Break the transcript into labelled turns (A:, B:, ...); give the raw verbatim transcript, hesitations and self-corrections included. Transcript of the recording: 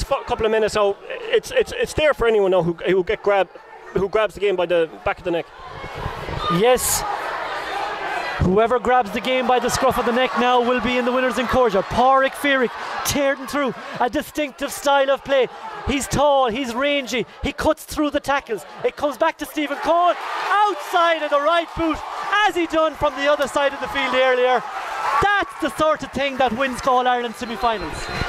A: next couple of minutes, so it's it's it's there for anyone now who who get grab, who grabs the game by the back of the neck.
B: Yes. Whoever grabs the game by the scruff of the neck now will be in the winner's enclosure. Pádraig Fearig tearing through a distinctive style of play. He's tall, he's rangy, he cuts through the tackles. It comes back to Stephen Coen, outside of the right boot, as he done from the other side of the field earlier. That's the sort of thing that wins All-Ireland semi-finals.